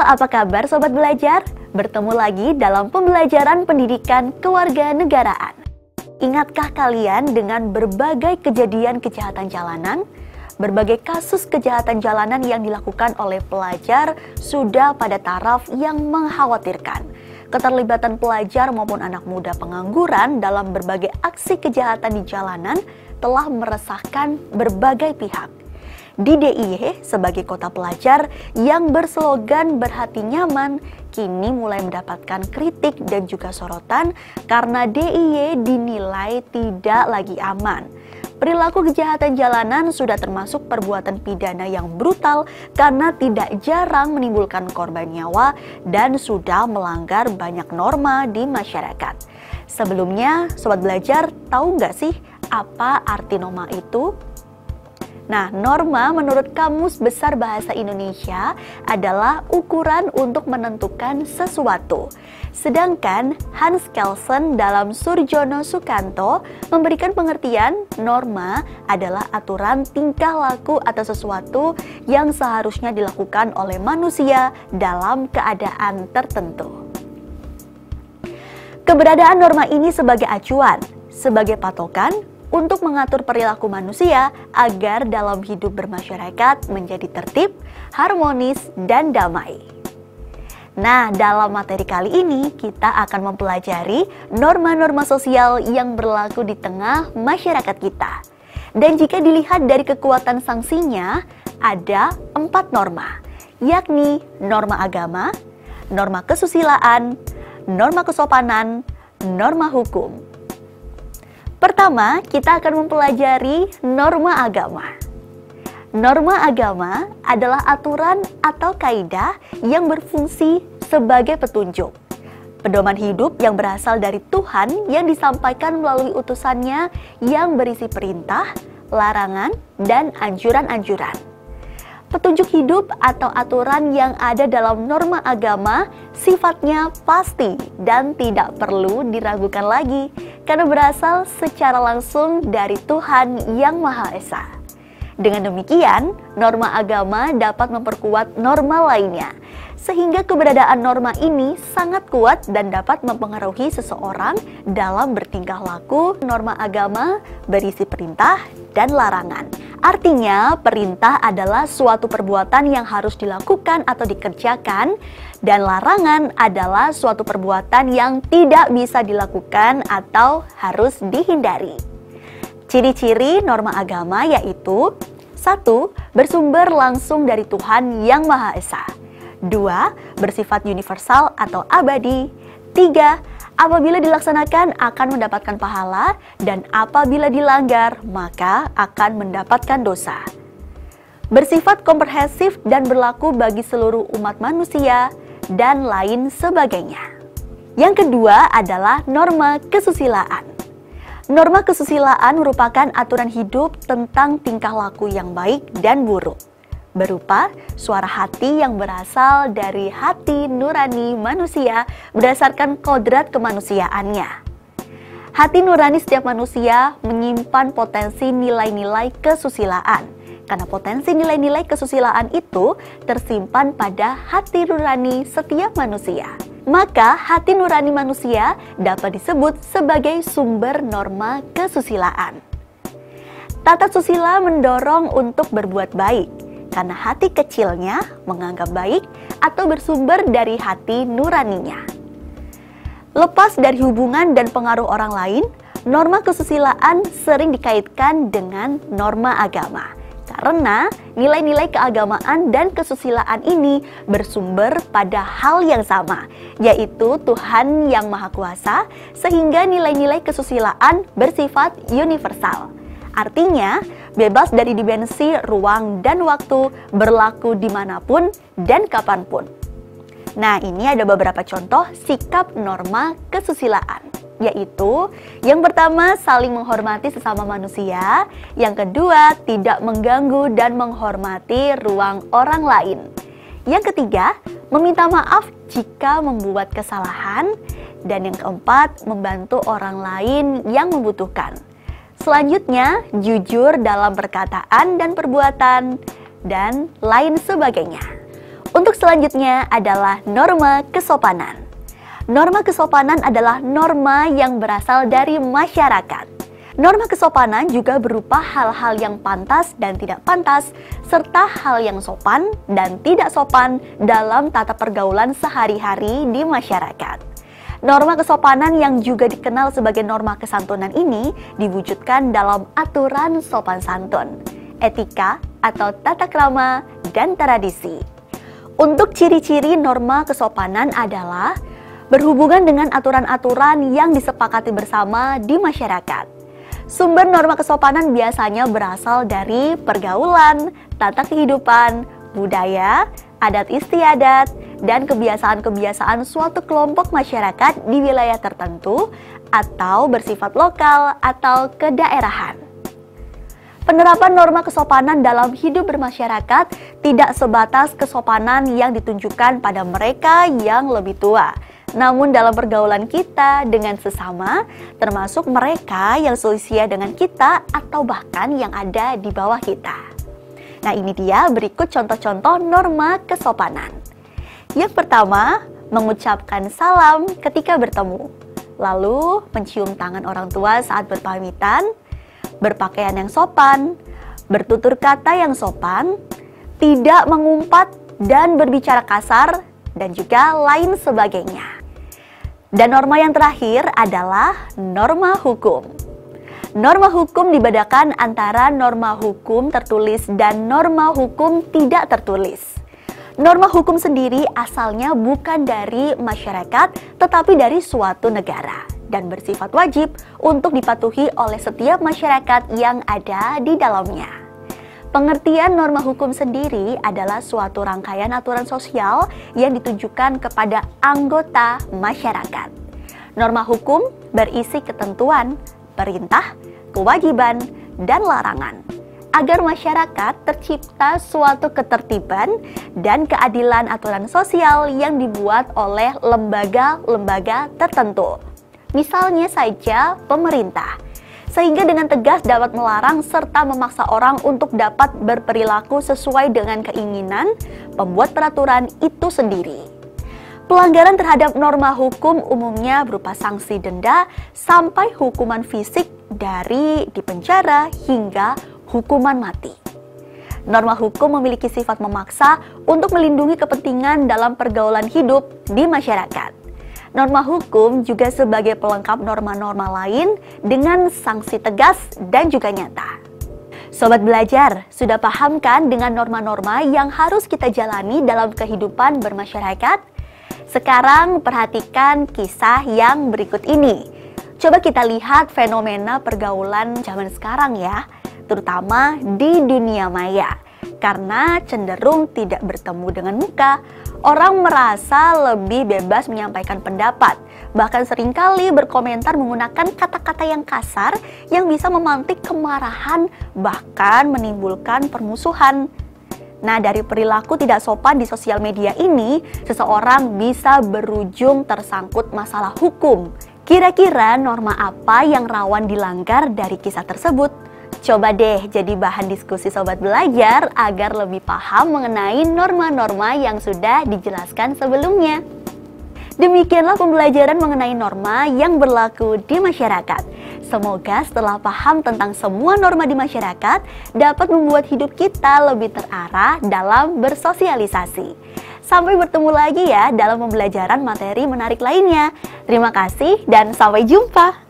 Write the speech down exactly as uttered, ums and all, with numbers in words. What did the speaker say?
apa kabar Sobat Belajar? Bertemu lagi dalam pembelajaran pendidikan kewarganegaraan. Ingatkah kalian dengan berbagai kejadian kejahatan jalanan? Berbagai kasus kejahatan jalanan yang dilakukan oleh pelajar sudah pada taraf yang mengkhawatirkan. Keterlibatan pelajar maupun anak muda pengangguran dalam berbagai aksi kejahatan di jalanan telah meresahkan berbagai pihak. Di D I Y sebagai kota pelajar yang berslogan berhati nyaman, kini mulai mendapatkan kritik dan juga sorotan karena D I Y dinilai tidak lagi aman. Perilaku kejahatan jalanan sudah termasuk perbuatan pidana yang brutal karena tidak jarang menimbulkan korban nyawa dan sudah melanggar banyak norma di masyarakat. Sebelumnya, Sobat Belajar tahu nggak sih apa arti norma itu? Nah, norma menurut Kamus Besar Bahasa Indonesia adalah ukuran untuk menentukan sesuatu. Sedangkan Hans Kelsen dalam Surjono Sukanto memberikan pengertian norma adalah aturan tingkah laku atau sesuatu yang seharusnya dilakukan oleh manusia dalam keadaan tertentu. Keberadaan norma ini sebagai acuan, sebagai patokan, untuk mengatur perilaku manusia agar dalam hidup bermasyarakat menjadi tertib, harmonis, dan damai. Nah, dalam materi kali ini kita akan mempelajari norma-norma sosial yang berlaku di tengah masyarakat kita. Dan jika dilihat dari kekuatan sanksinya, ada empat norma, yakni norma agama, norma kesusilaan, norma kesopanan, norma hukum. Pertama, kita akan mempelajari norma agama. Norma agama adalah aturan atau kaidah yang berfungsi sebagai petunjuk, pedoman hidup yang berasal dari Tuhan yang disampaikan melalui utusannya yang berisi perintah, larangan, dan anjuran-anjuran. Petunjuk hidup atau aturan yang ada dalam norma agama sifatnya pasti dan tidak perlu diragukan lagi karena berasal secara langsung dari Tuhan Yang Maha Esa. Dengan demikian, norma agama dapat memperkuat norma lainnya, sehingga keberadaan norma ini sangat kuat dan dapat mempengaruhi seseorang dalam bertingkah laku. Norma agama berisi perintah dan larangan. Artinya, perintah adalah suatu perbuatan yang harus dilakukan atau dikerjakan, dan larangan adalah suatu perbuatan yang tidak bisa dilakukan atau harus dihindari. Ciri-ciri norma agama yaitu: satu. Bersumber langsung dari Tuhan Yang Maha Esa. Dua. Bersifat universal atau abadi. Tiga. Apabila dilaksanakan akan mendapatkan pahala, dan apabila dilanggar maka akan mendapatkan dosa. Bersifat komprehensif dan berlaku bagi seluruh umat manusia, dan lain sebagainya. Yang kedua adalah norma kesusilaan. Norma kesusilaan merupakan aturan hidup tentang tingkah laku yang baik dan buruk, berupa suara hati yang berasal dari hati nurani manusia berdasarkan kodrat kemanusiaannya. Hati nurani setiap manusia menyimpan potensi nilai-nilai kesusilaan, karena potensi nilai-nilai kesusilaan itu tersimpan pada hati nurani setiap manusia. Maka hati nurani manusia dapat disebut sebagai sumber norma kesusilaan. Tata susila mendorong untuk berbuat baik, karena hati kecilnya menganggap baik atau bersumber dari hati nuraninya. Lepas dari hubungan dan pengaruh orang lain, norma kesusilaan sering dikaitkan dengan norma agama. Karena nilai-nilai keagamaan dan kesusilaan ini bersumber pada hal yang sama, yaitu Tuhan Yang Maha Kuasa, sehingga nilai-nilai kesusilaan bersifat universal. Artinya, bebas dari dimensi ruang dan waktu, berlaku dimanapun dan kapanpun. Nah, ini ada beberapa contoh sikap norma kesusilaan, yaitu yang pertama, saling menghormati sesama manusia. Yang kedua, tidak mengganggu dan menghormati ruang orang lain. Yang ketiga, meminta maaf jika membuat kesalahan. Dan yang keempat, membantu orang lain yang membutuhkan. Selanjutnya, jujur dalam perkataan dan perbuatan, dan lain sebagainya. Untuk selanjutnya adalah norma kesopanan. Norma kesopanan adalah norma yang berasal dari masyarakat. Norma kesopanan juga berupa hal-hal yang pantas dan tidak pantas, serta hal yang sopan dan tidak sopan dalam tata pergaulan sehari-hari di masyarakat. Norma kesopanan yang juga dikenal sebagai norma kesantunan ini diwujudkan dalam aturan sopan santun, etika atau tata krama, dan tradisi. Untuk ciri-ciri norma kesopanan adalah berhubungan dengan aturan-aturan yang disepakati bersama di masyarakat. Sumber norma kesopanan biasanya berasal dari pergaulan, tata kehidupan, budaya, adat istiadat, dan kebiasaan-kebiasaan suatu kelompok masyarakat di wilayah tertentu atau bersifat lokal atau kedaerahan. Penerapan norma kesopanan dalam hidup bermasyarakat tidak sebatas kesopanan yang ditunjukkan pada mereka yang lebih tua, namun dalam pergaulan kita dengan sesama, termasuk mereka yang seusia dengan kita atau bahkan yang ada di bawah kita. Nah, ini dia berikut contoh-contoh norma kesopanan. Yang pertama, mengucapkan salam ketika bertemu, lalu mencium tangan orang tua saat berpamitan, berpakaian yang sopan, bertutur kata yang sopan, tidak mengumpat dan berbicara kasar, dan juga lain sebagainya. Dan norma yang terakhir adalah norma hukum. Norma hukum dibedakan antara norma hukum tertulis dan norma hukum tidak tertulis. Norma hukum sendiri asalnya bukan dari masyarakat, tetapi dari suatu negara, dan bersifat wajib untuk dipatuhi oleh setiap masyarakat yang ada di dalamnya. Pengertian norma hukum sendiri adalah suatu rangkaian aturan sosial yang ditujukan kepada anggota masyarakat. Norma hukum berisi ketentuan, perintah, kewajiban, dan larangan, agar masyarakat tercipta suatu ketertiban dan keadilan aturan sosial yang dibuat oleh lembaga-lembaga tertentu. Misalnya saja pemerintah, sehingga dengan tegas dapat melarang serta memaksa orang untuk dapat berperilaku sesuai dengan keinginan pembuat peraturan itu sendiri. Pelanggaran terhadap norma hukum umumnya berupa sanksi denda sampai hukuman fisik dari dipenjara hingga hukuman mati. Norma hukum memiliki sifat memaksa untuk melindungi kepentingan dalam pergaulan hidup di masyarakat. Norma hukum juga sebagai pelengkap norma-norma lain dengan sanksi tegas dan juga nyata. Sobat belajar, sudah paham kan dengan norma-norma yang harus kita jalani dalam kehidupan bermasyarakat? Sekarang perhatikan kisah yang berikut ini. Coba kita lihat fenomena pergaulan zaman sekarang ya, terutama di dunia maya. Karena cenderung tidak bertemu dengan muka, orang merasa lebih bebas menyampaikan pendapat, bahkan seringkali berkomentar menggunakan kata-kata yang kasar yang bisa memantik kemarahan, bahkan menimbulkan permusuhan. Nah, dari perilaku tidak sopan di sosial media ini, seseorang bisa berujung tersangkut masalah hukum. Kira-kira norma apa yang rawan dilanggar dari kisah tersebut? Coba deh jadi bahan diskusi sobat belajar agar lebih paham mengenai norma-norma yang sudah dijelaskan sebelumnya. Demikianlah pembelajaran mengenai norma yang berlaku di masyarakat. Semoga setelah paham tentang semua norma di masyarakat dapat membuat hidup kita lebih terarah dalam bersosialisasi. Sampai bertemu lagi ya dalam pembelajaran materi menarik lainnya. Terima kasih dan sampai jumpa.